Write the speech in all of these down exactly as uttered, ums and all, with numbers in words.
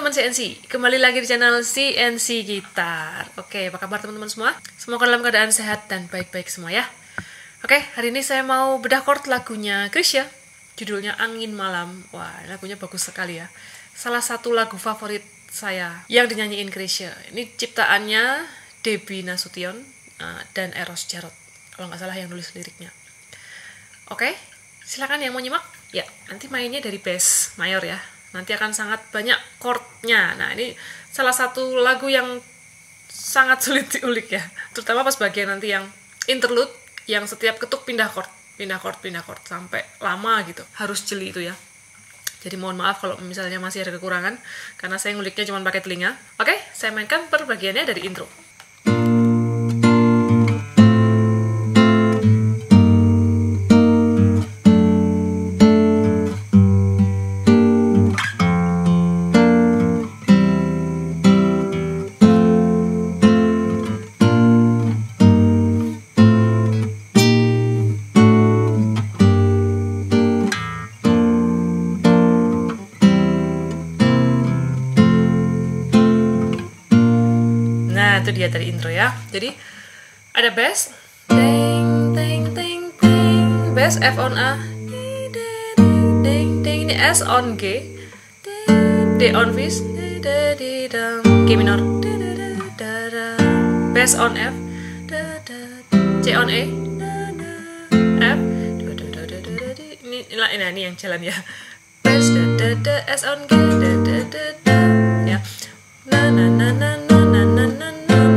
teman-teman C N C, kembali lagi di channel C N C Gitar. Oke, apa kabar teman-teman semua? Semoga dalam keadaan sehat dan baik-baik semua ya. Oke, hari ini saya mau bedah chord lagunya Chrisye, judulnya Angin Malam. Wah, lagunya bagus sekali ya. Salah satu lagu favorit saya yang dinyanyiin Chrisye. Ini ciptaannya Debbie Nasution uh, dan Eros Jarot, kalau nggak salah yang nulis liriknya. Oke, silakan yang mau nyimak. Ya, nanti mainnya dari bass mayor ya. Nanti akan sangat banyak chordnya. Nah, ini salah satu lagu yang sangat sulit diulik ya. Terutama pas bagian nanti yang interlude, yang setiap ketuk pindah chord, pindah chord, pindah chord, sampai lama gitu. Harus jeli itu ya. Jadi mohon maaf kalau misalnya masih ada kekurangan, karena saya nguliknya cuma pakai telinga. Oke, saya mainkan per bagiannya dari intro. Itu dia dari intro ya. Jadi ada bass, ding ding ding ding, bass F on A, ding ding, ini S on G, D on fis, G minor, bass on F, C on E, F, ini ini ini yang jalan ya. Bass S on G, ya, na na na na na na na na.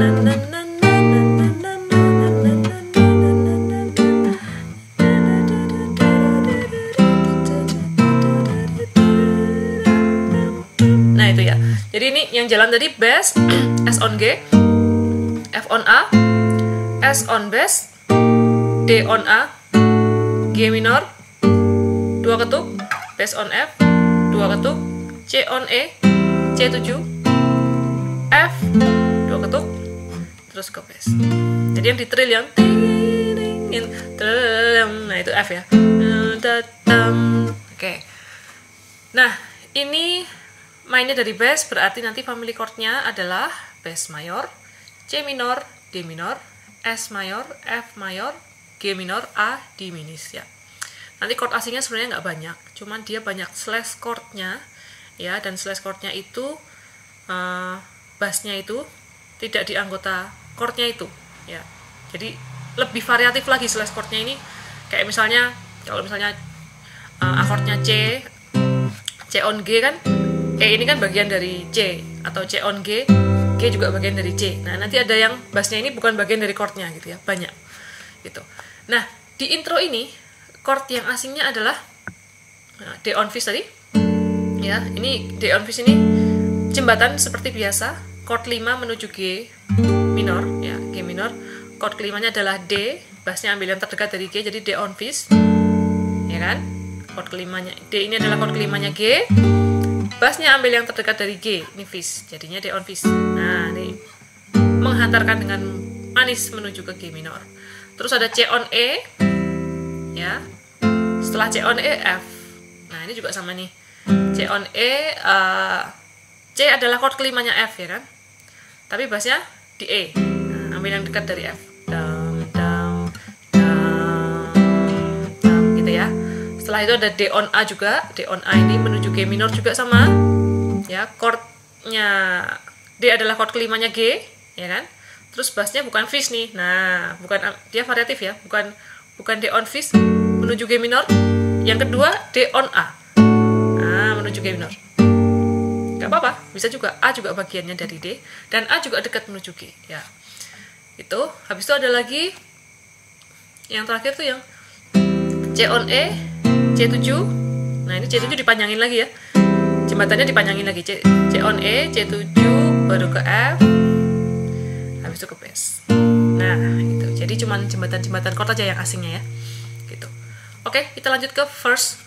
Nah itu ya. Jadi ini yang jalan tadi bass S on G, F on A, S on bass, D on A, G minor, dua ketuk, bass on F, dua ketuk, C on E, C tujuh, F, dua ketuk, terus ke bass. Jadi yang di trill yang nah itu F ya. Oke. Nah ini mainnya dari bass, berarti nanti family chordnya adalah bass mayor, C minor, D minor, S mayor, F mayor, G minor, A diminis ya. Nanti chord asingnya sebenarnya nggak banyak, cuman dia banyak slash chordnya ya, dan slash chordnya itu uh, bassnya itu tidak di anggota chordnya itu ya. Jadi lebih variatif lagi slash chordnya ini. Kayak misalnya kalau misalnya uh, akordnya C, C on G kan, E ini kan bagian dari C, atau C on G, G juga bagian dari C. Nah nanti ada yang bassnya ini bukan bagian dari chordnya gitu ya, banyak gitu. Nah di intro ini chord yang asingnya adalah nah, D on fis tadi ya. Ini D on fis ini jembatan seperti biasa, chord lima menuju G minor ya, G minor. Chord kelimanya adalah D, bassnya ambil yang terdekat dari G, jadi D on fis ya kan. Chord kelimanya D ini adalah chord kelimanya G, bassnya ambil yang terdekat dari G, ini fis, jadinya D on fis. Nah ini menghantarkan dengan manis menuju ke G minor. Terus ada C on E ya, setelah C on E F. Nah ini juga sama nih, C on E, uh, C adalah chord kelimanya F ya kan, tapi bassnya di E. Nah, ambil yang dekat dari F, dam, dam, dam, dam, gitu ya. Setelah itu ada D on A juga, D on A ini menuju G minor juga sama ya, chordnya D adalah chord kelimanya G ya kan. Terus bassnya bukan fis nih, nah bukan, dia variatif ya, bukan bukan D on fis menuju G minor, yang kedua D on A, nah menuju G minor. Gak apa-apa, bisa juga A juga bagiannya dari D, dan A juga dekat menuju G ya. Itu, habis itu ada lagi yang terakhir tuh yang C on E, C tujuh. Nah ini C tujuh dipanjangin lagi ya, jembatannya dipanjangin lagi, C, C on E, C tujuh, baru ke F, habis itu ke bass. Nah itu, jadi cuman jembatan-jembatan chord aja yang asingnya ya gitu. Oke, kita lanjut ke verse.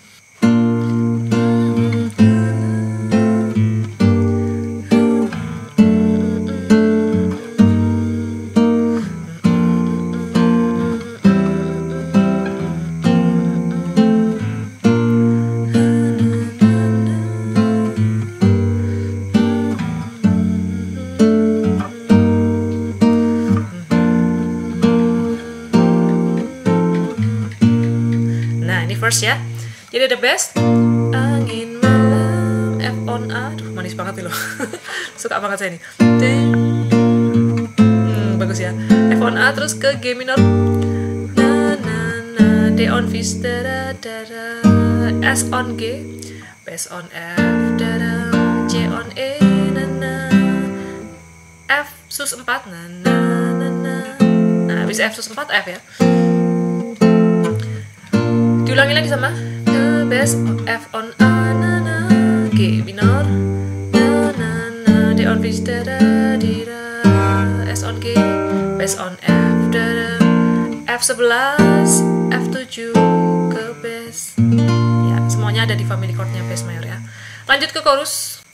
first ya. Jadi ada bass, angin malam, F on A, aduh manis banget nih loh. Suka banget saya ini. Hmm, bagus ya. F on A terus ke G minor, na na na, D on fis, da da da da, S on G, bass on F, da da, C on E, na na, F sus empat, na na na na. Nah habis F sus empat F ya. Diulangi lagi sama bass F on A, na na, G minor, na na na, D on fis, da da di da, S on G, bass on F, da da, F sebelas, F tujuh ke bass. Ya, semuanya ada di family chordnya bass mayor ya. Lanjut ke chorus.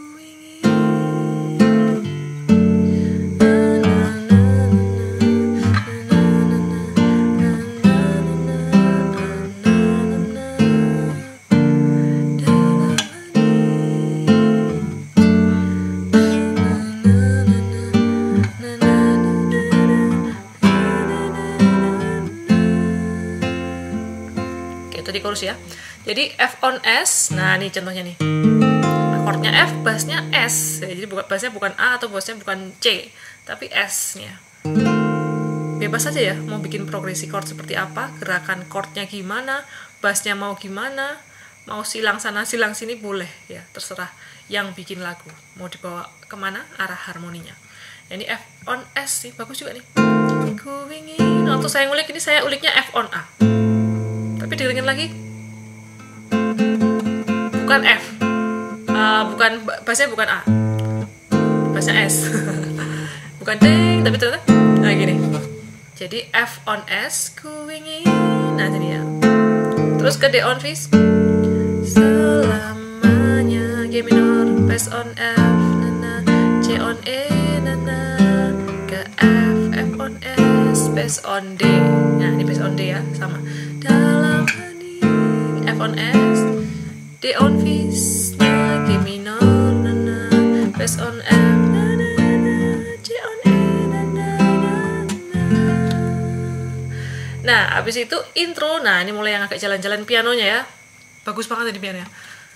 Di chorus ya. Jadi F on S. Nah, ini contohnya nih. Chordnya F, bassnya S. Ya, jadi bukan bassnya bukan A atau bassnya bukan C, tapi S-nya. Bebas aja ya mau bikin progresi chord seperti apa, gerakan chordnya gimana, bassnya mau gimana, mau silang sana silang sini boleh ya, terserah yang bikin lagu. Mau dibawa kemana arah harmoninya. Ya, ini F on S sih, bagus juga nih. Ku ingin. Waktu saya ngulik ini saya uliknya F on A. Tapi diringin lagi bukan F, uh, bukan bassnya bukan A, bassnya S. Bukan ding tapi ternyata nah gini. Jadi F on S, ku ingin, nah jadi ya. Terus ke D on fis, selamanya, G minor, bass on F, na na, C on E, na na, ke F, F on S, bass on D. Nah ini bass on D ya, sama. Dalam hening, F on S, D on fis, na, G minor, na na, bass on F, na na na, C on E, na na na na. Nah, abis itu intro. Nah, ini mulai yang agak jalan-jalan pianonya ya. Bagus banget ini pianonya.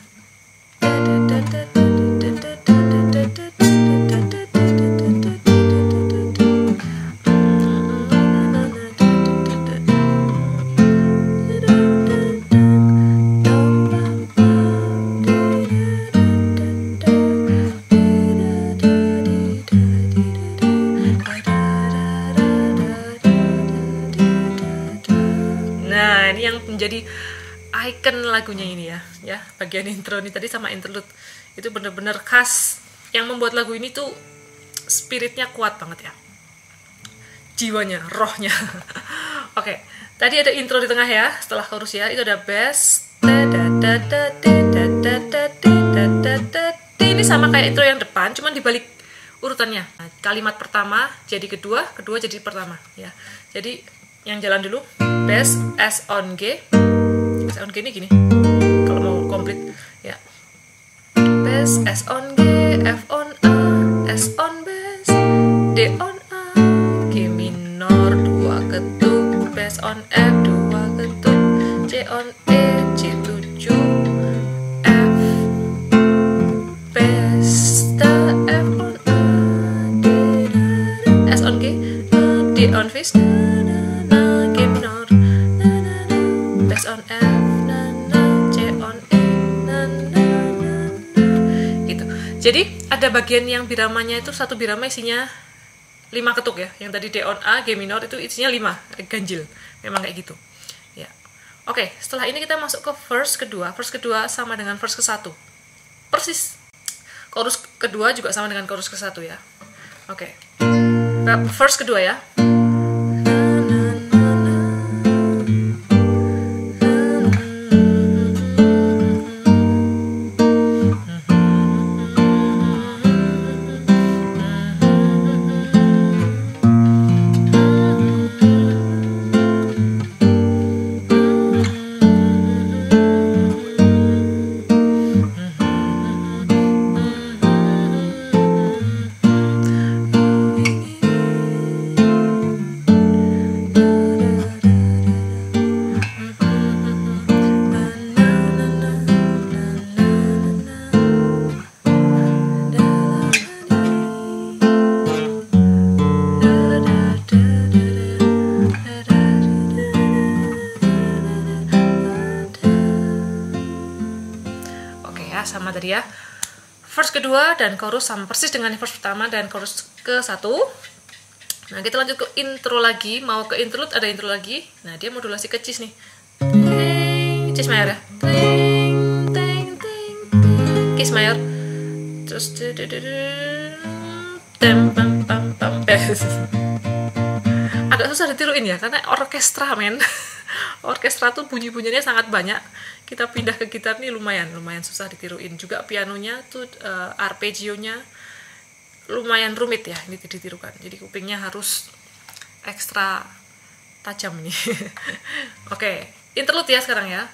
Menjadi icon lagunya ini ya, ya bagian intro ini tadi sama interlude itu bener-bener khas, yang membuat lagu ini tuh spiritnya kuat banget ya, jiwanya, rohnya. Oke, tadi ada intro di tengah ya, setelah chorus ya, itu ada bass, ini sama kayak intro yang depan, cuman dibalik urutannya. Nah, kalimat pertama jadi kedua, kedua jadi pertama ya. Jadi yang jalan dulu bass S on G, S on G ini gini kalau mau komplit ya, bass S on G, F on A, S on bass, D on A, G minor dua ketuk, bass on F dua ketuk, C on E, C tujuh, F, bass, F on A, D, S on G, D on fis, on F, na, na, C on E, na, na, na, na. Gitu. Jadi ada bagian yang biramanya itu satu birama isinya lima ketuk ya. Yang tadi D on A, G minor itu isinya lima, ganjil. Memang kayak gitu. Ya. Oke, setelah ini kita masuk ke verse kedua. Verse kedua sama dengan verse ke satu. Persis. Chorus kedua juga sama dengan chorus ke satu ya. Oke. Verse kedua ya. verse kedua dan chorus sama persis dengan verse pertama dan chorus ke satu. Nah, kita lanjut ke intro lagi. Mau ke interlude, ada intro lagi. Nah, dia modulasi ke cis nih. Cis mayor ya. Cis mayor. Terus tem pam pam pam. Agak susah ditiruin ya, karena orkestra men. Orkestra tuh bunyi-bunyinya sangat banyak. Kita pindah ke gitar nih lumayan, lumayan susah ditiruin. Juga pianonya tuh uh, arpeggionya lumayan rumit ya, ini ditirukan. Jadi kupingnya harus ekstra tajam nih. Oke, interlude ya sekarang ya.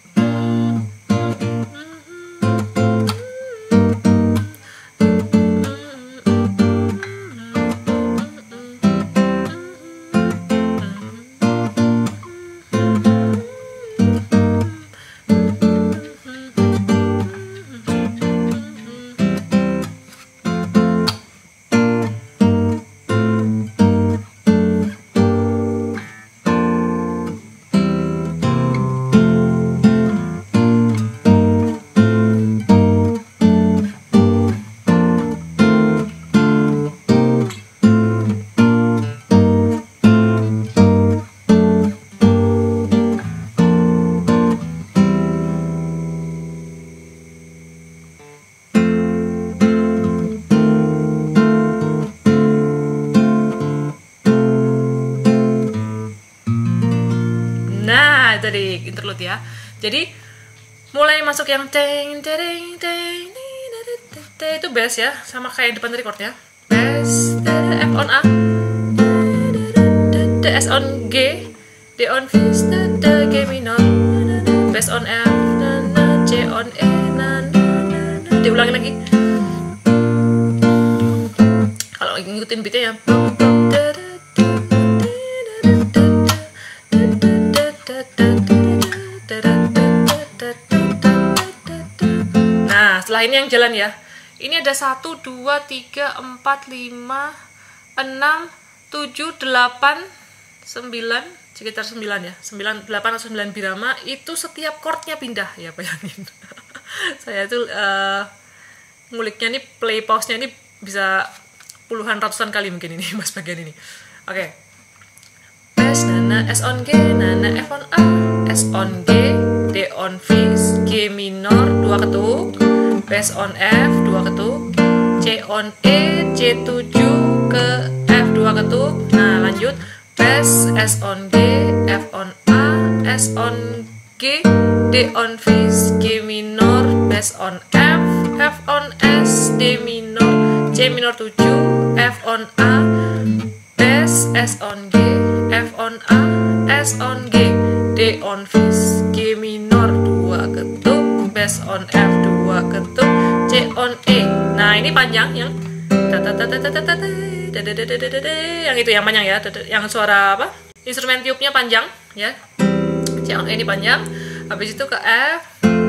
Tadi interlude ya. Jadi mulai masuk yang teng teng teng itu bass ya, sama kayak depan tadi chordnya. Bass, F on A, S on G, D on F, G minor, bass on F, C on E, diulangi lagi. Kalau ngikutin beatnya ya. Nah, setelah ini yang jalan ya. Ini ada satu, dua, tiga, empat, lima, enam, tujuh, delapan, sembilan, sekitar sembilan ya. sembilan, delapan atau sembilan birama, itu setiap chordnya pindah ya, bayangin. Saya tuh uh, nguliknya nih, play pause-nya ini bisa puluhan ratusan kali mungkin ini mas bagian ini. Oke. Okay. Bass, nana, S on G, nana, F on A, S on G, D on F, G minor, dua ketuk, bass on F, dua ketuk, C on E, C tujuh ke F, dua ketuk. Nah, lanjut. Bass, S on G, F on A, S on G, D on F, G minor, bass on F, F on S, D minor, C minor tujuh, F on A, bass, S on G, F on A, S on G, D on F, G minor, dua ketuk, bass on F, dua ketuk, C on E. Nah, ini panjang yang yang itu yang panjang ya, yang suara apa? Instrumen tiupnya panjang ya. C on E ini panjang. Habis itu ke F,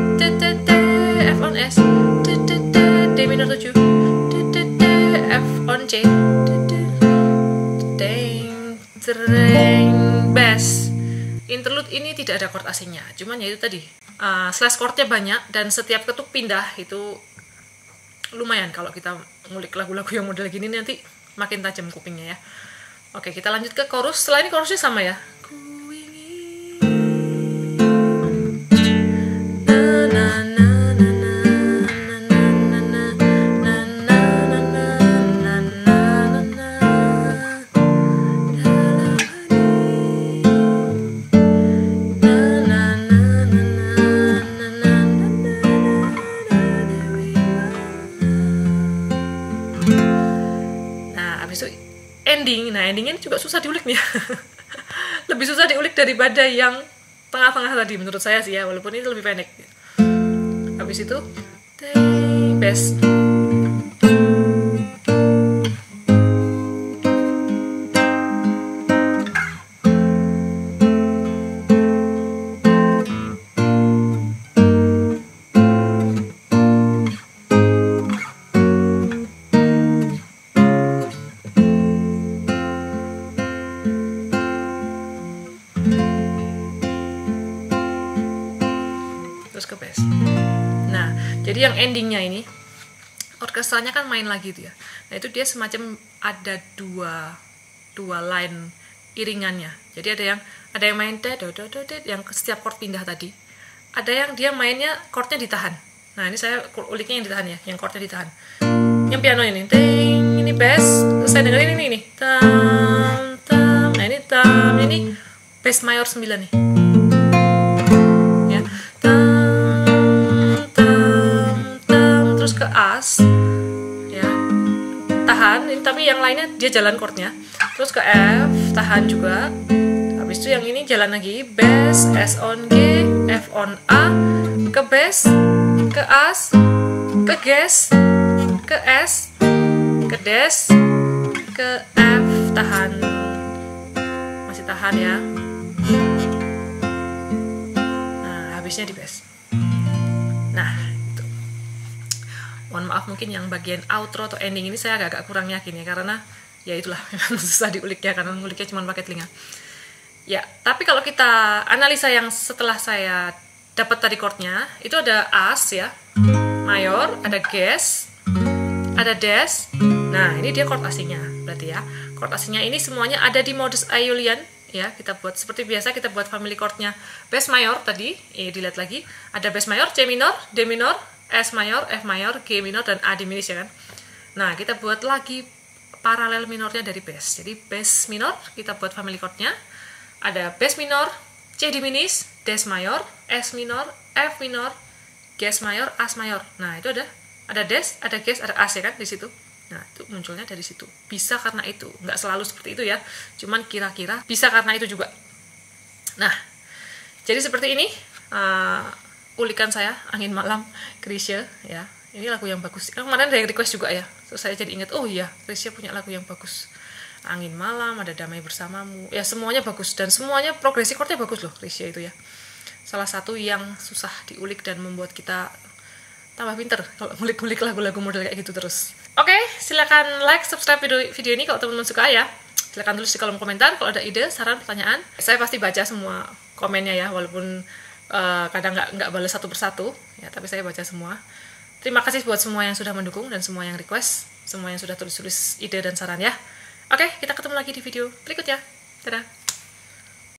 F on S, D minor tujuh, F on C, Tereng, bass. Interlude ini tidak ada chord asingnya, cuman ya itu tadi uh, slash chordnya banyak dan setiap ketuk pindah. Itu lumayan kalau kita ngulik lagu-lagu yang model gini, nanti makin tajam kupingnya ya. Oke, kita lanjut ke chorus. Setelah ini chorusnya sama ya. Ending, nah endingnya juga susah diulik nih. Lebih susah diulik daripada yang tengah-tengah tadi menurut saya sih ya, walaupun ini lebih pendek. Habis itu bass. Terus ke bass. Nah, jadi yang endingnya ini orkestranya kan main lagi tuh ya. Nah itu dia semacam ada dua dua line iringannya. Jadi ada yang ada yang main do do do do yang setiap chord pindah tadi. Ada yang dia mainnya chordnya ditahan. Nah ini saya uliknya yang ditahan ya, yang chordnya ditahan. Yang piano ini, ting, ini bass. Terus saya dengerin ini nih, tam tam. Nah ini tam, ini bass mayor sembilan nih. Ya, tam tam tam. Terus ke as, ya, tahan. Ini tapi yang lainnya dia jalan chordnya. Terus ke F, tahan juga. Habis itu yang ini jalan lagi, bass, S on G, F on A, ke bass, ke as, ke gas, ke S, ke des, ke F, tahan, masih tahan ya. Nah, habisnya di bass. Nah, itu. Mohon maaf mungkin yang bagian outro atau ending ini saya agak-agak kurang yakin ya, karena ya itulah susah diuliknya karena nguliknya cuma pakai telinga. Ya, tapi kalau kita analisa yang setelah saya dapat tadi chordnya, itu ada as ya, mayor, ada gas, ada des. Nah, ini dia chord aslinya berarti ya. Chord aslinya ini semuanya ada di modus Aeolian ya. Kita buat seperti biasa, kita buat family chordnya bass mayor tadi. Ini dilihat lagi. Ada bass mayor, C minor, D minor, S mayor, F mayor, G minor dan A diminished ya kan. Nah, kita buat lagi paralel minornya dari bass. Jadi bass minor kita buat family chordnya. Ada bass minor, C diminished, des mayor, S minor, F minor, gas mayor, as mayor. Nah, itu ada ada des, ada gas, ada as ya kan di situ. Nah, itu munculnya dari situ. Bisa karena itu, nggak selalu seperti itu ya. Cuman kira-kira bisa karena itu juga. Nah, jadi seperti ini uh, ulikan saya Angin Malam Chrisye ya. Ini lagu yang bagus. Kemarin ada yang request juga ya. Terus saya jadi ingat, oh iya, Chrisye punya lagu yang bagus. Angin Malam, ada Damai Bersamamu. Ya semuanya bagus dan semuanya progresi chordnya bagus loh Chrisye itu ya. Salah satu yang susah diulik dan membuat kita tambah pinter kalau ngulik-ngulik lagu-lagu model kayak gitu terus. Oke, okay, silakan like, subscribe video, video ini kalau teman-teman suka ya. Silakan tulis di kolom komentar kalau ada ide, saran, pertanyaan. Saya pasti baca semua komennya ya, walaupun uh, kadang nggak nggak balas satu persatu ya, tapi saya baca semua. Terima kasih buat semua yang sudah mendukung dan semua yang request, semua yang sudah tulis-tulis ide dan saran ya. Oke, okay, kita ketemu lagi di video berikutnya. Dadah.